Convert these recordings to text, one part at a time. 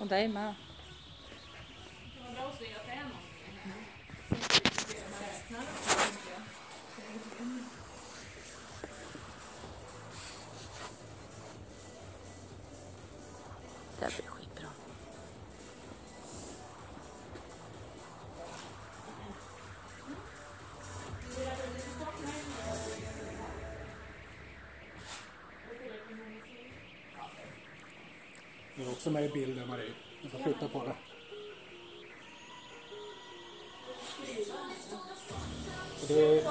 Och dig med. Det blir skitbra. Det är också med i bilden, Marie. Du får flytta på det. Det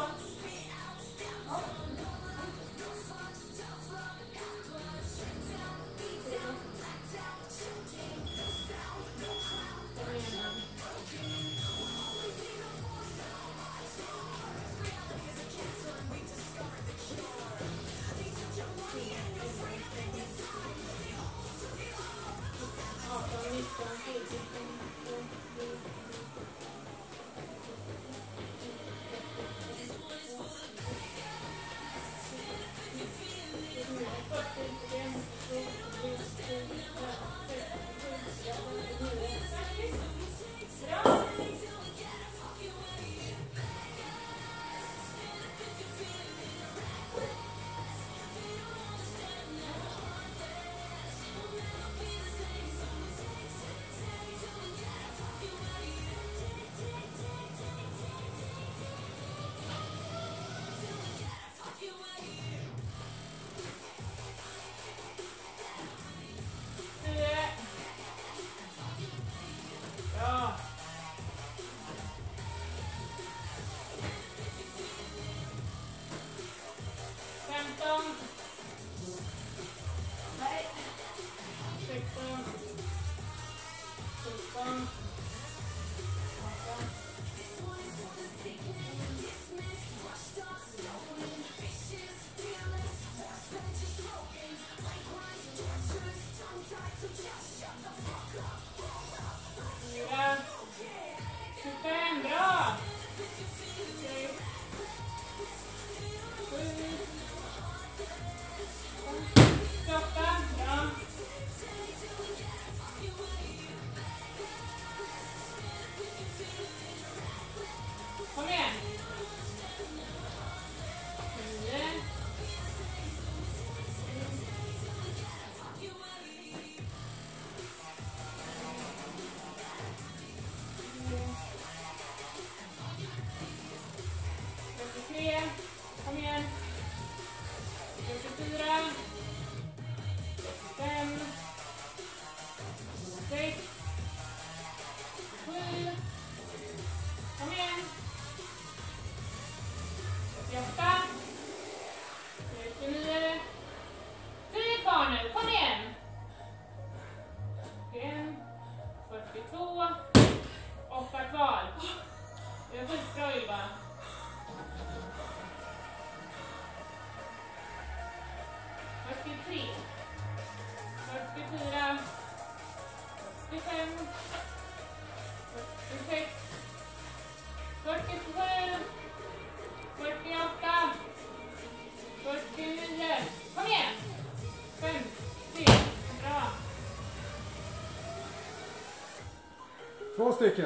Två stycken.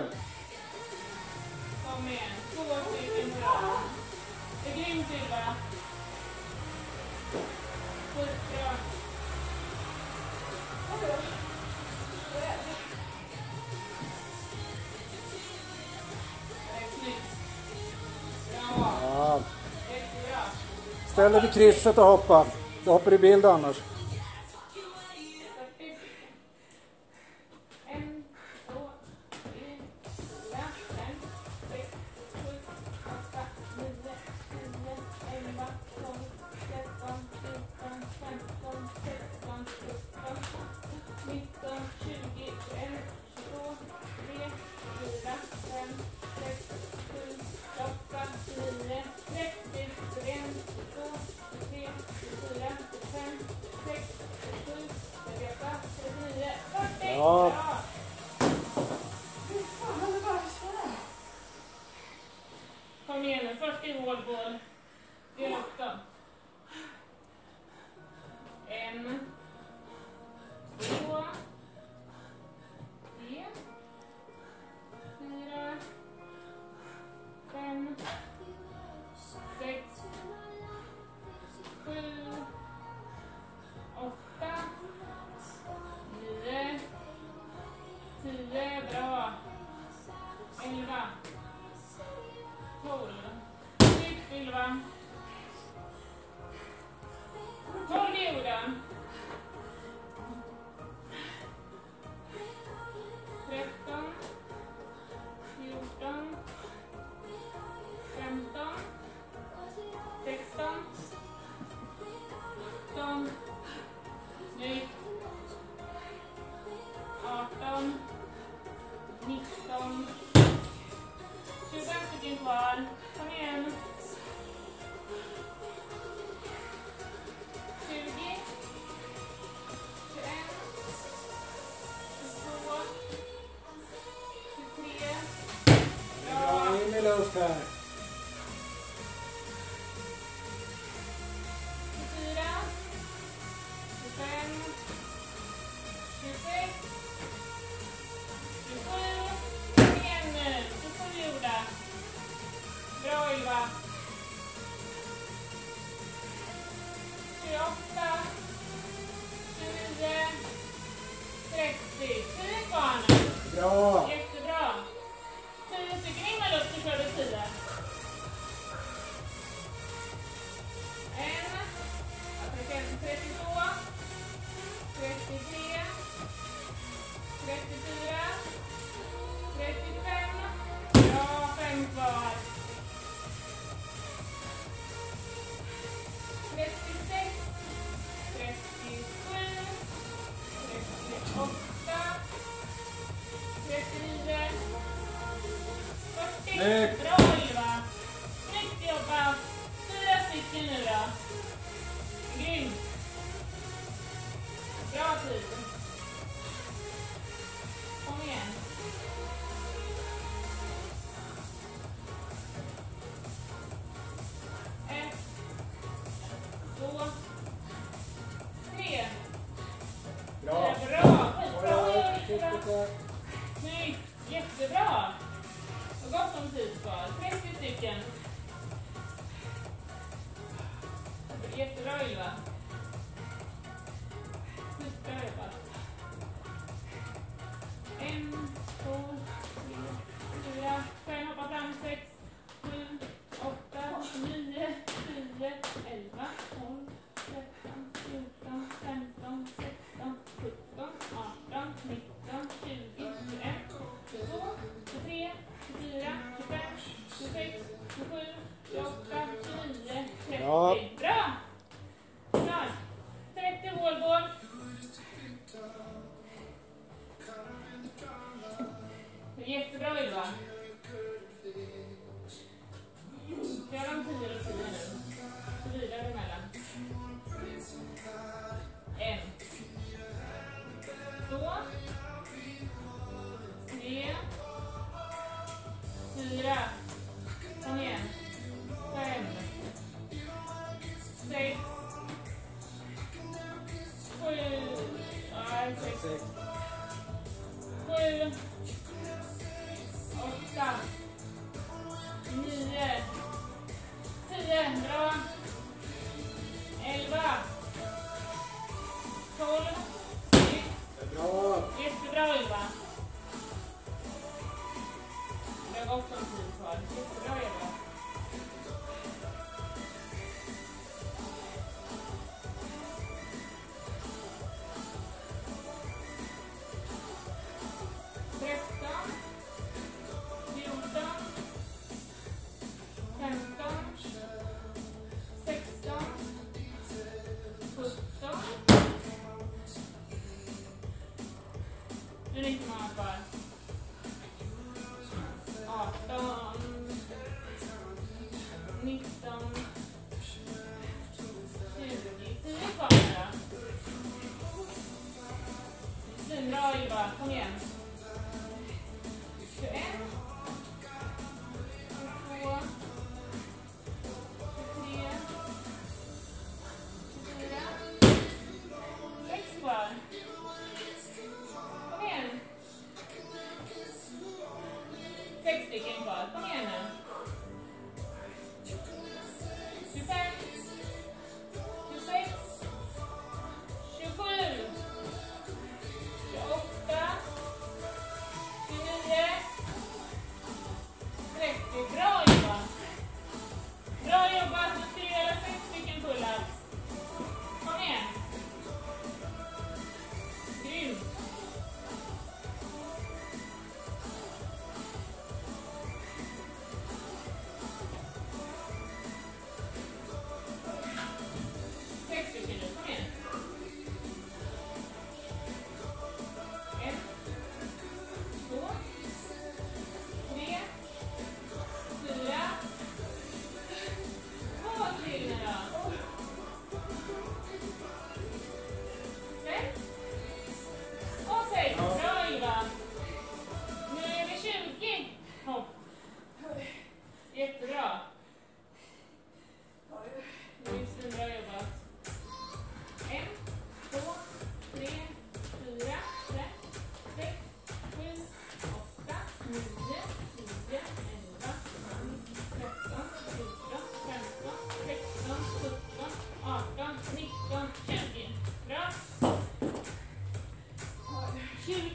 Kom igen, 2 stycken bra. Det är grymt, Ylva. Skitbra. Det är snyggt. Bra. Ja. Jättebra. Ställ dig vid krysset och hoppa. Du hoppar i bild annars. Ja. Kom igen nu, först i hårdboll. Del upp dem. 1, 2, 10, bra. 11. 12. Snyggt Ylva. 12 gjorda. 13. 14. 15. 16. 17. Snyggt. 18. 19. 20 stycken kvar. Kom igen. 20. 21. 22. 23. Bra. In med luft här. 24. 25. 26. 27. Kom igen nu. 27 gjorda. Bra Ylva. 28. 29. 30. 10 kvar nu. Bra. Jättebra. 10 stycken in med luft så kör du 10. 1. 32. 33. 34. 35. Bra, 5 kvar. 36. 37. 38. 39. 40. Snyggt. Bra Ylva. Snyggt jobbat. 4 stycken nu då. Grymt. Bra tid. Kom igen. 1. 2. 3. Bra. Bra. Skitbra Oj, Ylva. Snyggt. Jättebra. Och gott om tid kvar. 30 stycken. Jättebra Ylva. Skitbra jobbat. 1, 2, 3, 4, 5, hoppa fram, 6, 7, 8, 9, 10, 11, 12, 13, 14, 15, 16, 17, 18, 19, 20, 21, 22, 23, 24, 25, 26, 27, 28, 29, 30. Ja. Bra! Bra! 30 hålbål. Jättebra Ylva. Kör de 10 och 10 nu. Så vidare emellan. 1. 2. 3. 4. Kom igen. 5. 6. 7. Nej, 6. 7. 8. 9. 10. Bra. 11. 12. Bra. Jättebra Ylva. Det har gått som tid kvar. Jättebra Ylva. Nu är det inte många kvar. 18, 19, 20, 10 kvar nu då. Svinbra Ylva, kom igen. 21, 22, 23, 24, 6 kvar. Kom igen. 6 stycken kvar. Kom igen nu. 25, 26, 27, 28,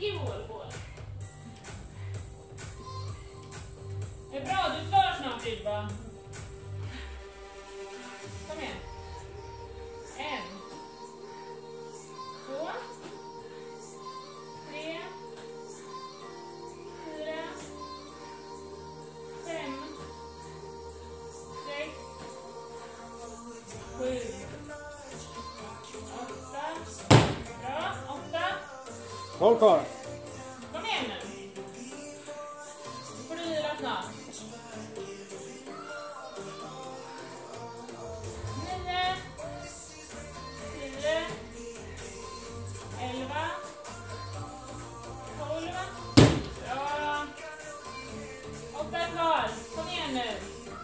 20 wallball. Det är bra, du klar snart Ylva. Kom igen. 1, 2, 3, 4, 5, 6, 7, 8. Bra, 8. 12 kvar. Kom igen nu. Nu får du vila snart. 9, 10, 11, 12. Bra. 8 kvar. Kom igen nu.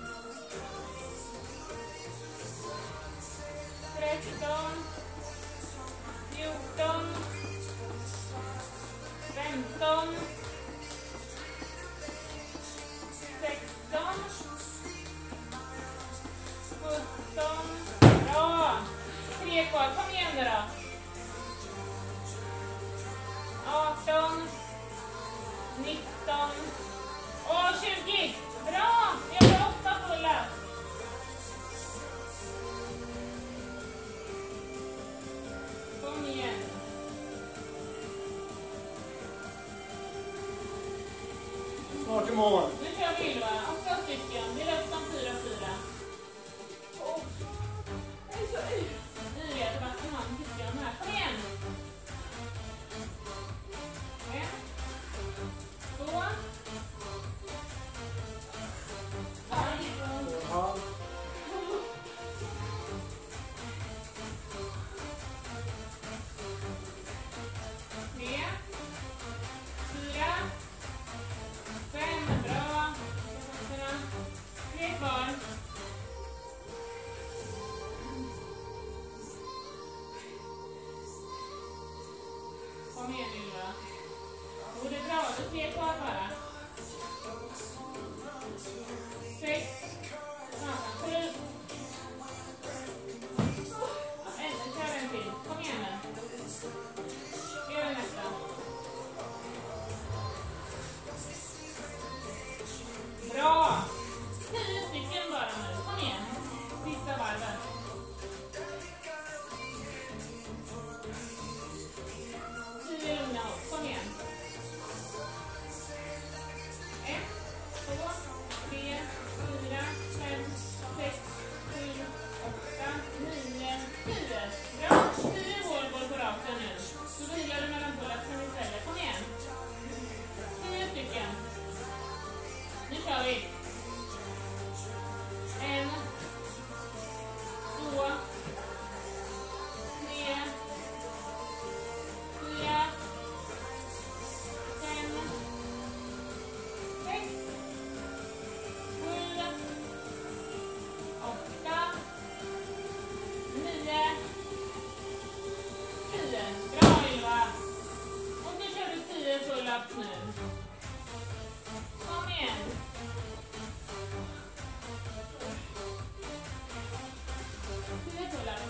13, 14, 15, 16, 17. Bra. 3 kvar. Kom igen nu då. 18, 19 och 20. Bra. Jag har 8 fulla. Kom igen. Snart i mål. Nu kör vi Ylva. 8 stycken. Vi löper som 4-4. Åh. Jag är så yr. Nu är det bara som han tycker de här. Kom igen. 1, 2. Ja. 3, 4, 5. Bra. 3 kvar. Kom igen Ylva. Jo, det är bra. Du 3 kvar bara. 6. 7. Kör en till. Kom igen nu. Gör den nästa. Bra! 10 stycken bara nu. Kom igen. Sista varvet. 10 lugna upp. Kom igen. 1, 2, 3, 4, 5, 6, 7, 8, 9, 10. Bra! 10 wallball på raken nu. Så vilar du mellan bullarna istället. Kom igen. 10 stycken. Nu kör vi. 1, 2, 3, 4, 5, 6, 7, 8, 9, 10. Bra Ylva. Och nu kör du 10 pull-ups nu. Kom igen. 10 pull-ups.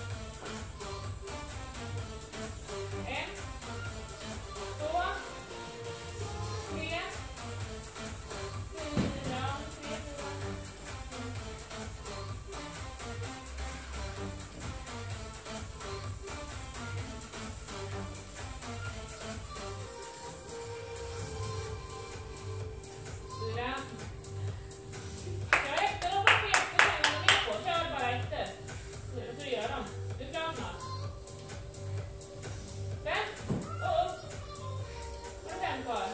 1, 2, 3, 4, 3, 4. Kör efter dem och efter sen när de är på. Kör bara efter. Så gör de. Du är klar snart. 5 och upp. Så är det 5 kvar.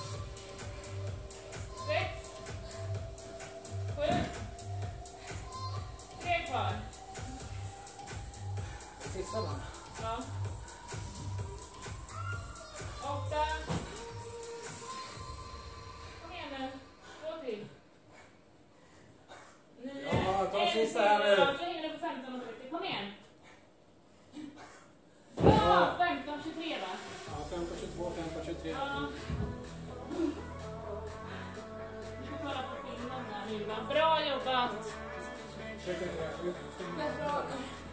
6, 7, 3 kvar. Sista man. Ja. 8. Kom igen nu. 2 till. 9. Ja, ta sista här nu. Ja, så hinner du på 15 och 30. Kom igen. Ja, 15, 23 va? Ja, 15, 22, 15, 23. Ja. Vi ska kolla på filmen här Ylva. Bra jobbat.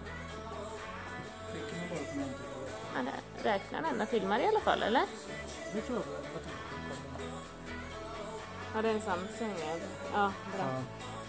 Men räknar den och filmar i alla fall, eller? Det tror jag var. Ja, det är en Samsung. Ja, bra. Ja.